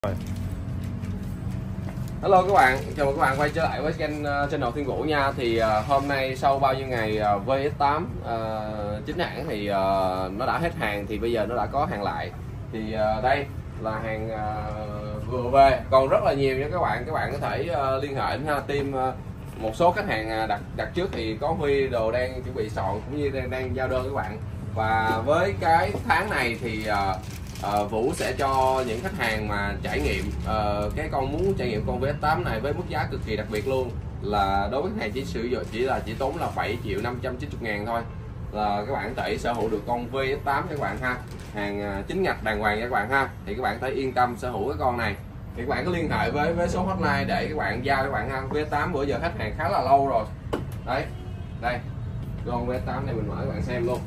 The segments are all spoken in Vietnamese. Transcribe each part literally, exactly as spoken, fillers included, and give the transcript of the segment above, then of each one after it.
Rồi. Hello các bạn, chào mừng các bạn quay trở lại với kênh uh, channel Thiên Vũ nha. Thì uh, hôm nay sau bao nhiêu ngày uh, vê ét tám uh, chính hãng thì uh, nó đã hết hàng, thì bây giờ nó đã có hàng lại. Thì uh, đây là hàng uh, vừa về, còn rất là nhiều nha các bạn. Các bạn có thể uh, liên hệ ha, team uh, một số khách hàng đặt đặt trước thì có Huy đồ đang chuẩn bị soạn cũng như đang, đang giao đơn các bạn. Và với cái tháng này thì uh, À, Vũ sẽ cho những khách hàng mà trải nghiệm uh, cái con muốn trải nghiệm con vê ét tám này với mức giá cực kỳ đặc biệt luôn, là đối với khách hàng chỉ sử dụng chỉ là chỉ tốn là bảy triệu năm trăm chín mươi ngàn thôi, là các bạn có thể sở hữu được con vê ét tám các bạn ha, hàng uh, chính ngạch đàng hoàng các bạn ha. Thì các bạn có thể yên tâm sở hữu cái con này. Thì các bạn có liên hệ với với số hotline để các bạn giao các bạn ha. vê ét tám bữa giờ khách hàng khá là lâu rồi đấy, đây con vê ét tám này mình mở các bạn xem luôn.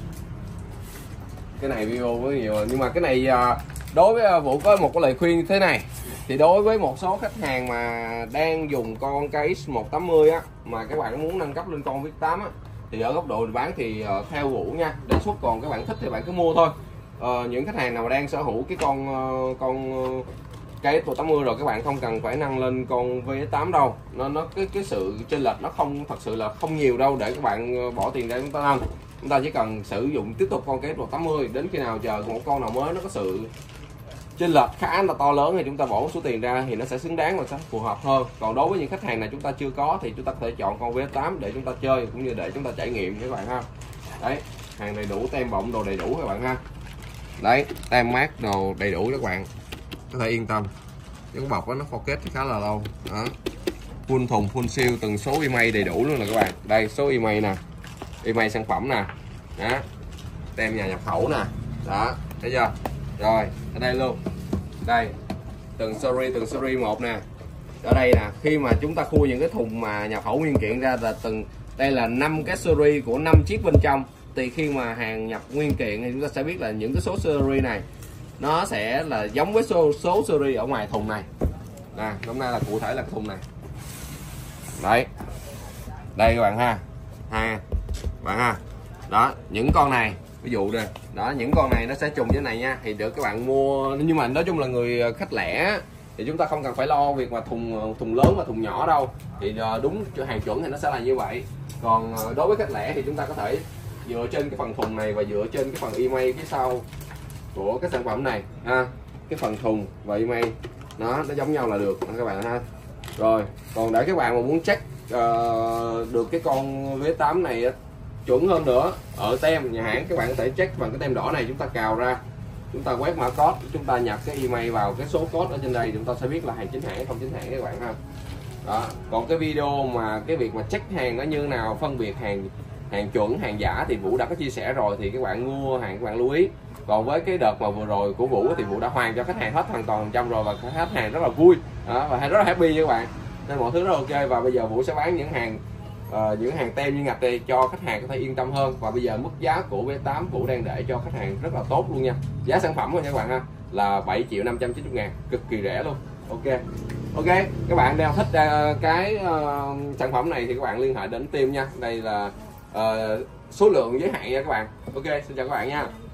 Cái này video với nhiều, nhưng mà cái này đối với Vũ có một cái lời khuyên như thế này. Thì đối với một số khách hàng mà đang dùng con ca ích một tám mươi á, mà các bạn muốn nâng cấp lên con vê ét tám á, thì ở góc độ bán thì theo Vũ nha, đề xuất còn các bạn thích thì bạn cứ mua thôi. Ờ, những khách hàng nào mà đang sở hữu cái con con ca ích một tám mươi rồi, các bạn không cần phải nâng lên con vê ét tám đâu. Nó nó cái cái sự chênh lệch nó không thật sự là không nhiều đâu để các bạn bỏ tiền ra chúng ta nâng. Chúng ta chỉ cần sử dụng tiếp tục con ca ích một tám mươi đến khi nào chờ một con nào mới nó có sự chênh lệch khá là to lớn thì chúng ta bỏ một số tiền ra thì nó sẽ xứng đáng và sẽ phù hợp hơn. Còn đối với những khách hàng này chúng ta chưa có thì chúng ta có thể chọn con vê ét tám để chúng ta chơi cũng như để chúng ta trải nghiệm các bạn ha. Đấy, hàng đầy đủ, tem bọng đồ đầy đủ các bạn ha. Đấy, tem mát đồ đầy đủ các bạn có thể yên tâm. Cái bọc đó nó focus khá là lâu đó, full thùng full siêu, từng số email đầy đủ luôn nè các bạn. Đây số email nè, email sản phẩm nè, đó, tem nhà nhập khẩu nè, đó, thấy chưa? Rồi ở đây luôn, đây từng series từng series một nè, ở đây nè. Khi mà chúng ta khui những cái thùng mà nhập khẩu nguyên kiện ra là từng, đây là năm cái series của năm chiếc bên trong. Thì khi mà hàng nhập nguyên kiện thì chúng ta sẽ biết là những cái số series này nó sẽ là giống với số số series ở ngoài thùng này nè. Hôm nay là cụ thể là cái thùng này đấy, đây các bạn ha, ha bạn ha. Đó, những con này ví dụ đây đó, những con này nó sẽ trùng với này nha, thì được các bạn mua. Nhưng mà nói chung là người khách lẻ thì chúng ta không cần phải lo việc mà thùng thùng lớn và thùng nhỏ đâu, thì đúng hàng chuẩn thì nó sẽ là như vậy. Còn đối với khách lẻ thì chúng ta có thể dựa trên cái phần thùng này và dựa trên cái phần email phía sau của cái sản phẩm này ha, cái phần thùng và email nó nó giống nhau là được các bạn ha. Rồi còn để các bạn mà muốn check uh, được cái con vê ét tám này chuẩn hơn nữa, ở tem nhà hãng các bạn có thể check bằng cái tem đỏ này. Chúng ta cào ra, chúng ta quét mã code, chúng ta nhập cái email vào cái số code ở trên đây, chúng ta sẽ biết là hàng chính hãng hay không chính hãng các bạn ha. Đó. Còn cái video mà cái việc mà check hàng nó như thế nào, phân biệt hàng hàng chuẩn hàng giả thì Vũ đã có chia sẻ rồi, thì các bạn mua hàng các bạn lưu ý. Còn với cái đợt mà vừa rồi của Vũ thì Vũ đã hoàn cho khách hàng hết hoàn toàn trăm rồi, và khách hàng rất là vui đó, và rất là happy với các bạn, nên mọi thứ rất là ok. Và bây giờ Vũ sẽ bán những hàng uh, những hàng tem như ngạch đây cho khách hàng có thể yên tâm hơn. Và bây giờ mức giá của vê ét tám Vũ đang để cho khách hàng rất là tốt luôn nha. Giá sản phẩm thôi nha các bạn ha, là bảy triệu năm trăm chín mươi ngàn, cực kỳ rẻ luôn. Ok ok, các bạn đang thích uh, cái uh, sản phẩm này thì các bạn liên hệ đến team nha. Đây là uh, số lượng giới hạn nha các bạn. Ok, xin chào các bạn nha.